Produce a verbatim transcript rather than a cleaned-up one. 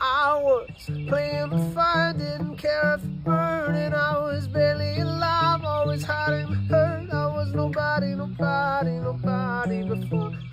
I was playing with fire, didn't care if it burned, and I was barely alive, always hiding the hurt. I was nobody, nobody, nobody before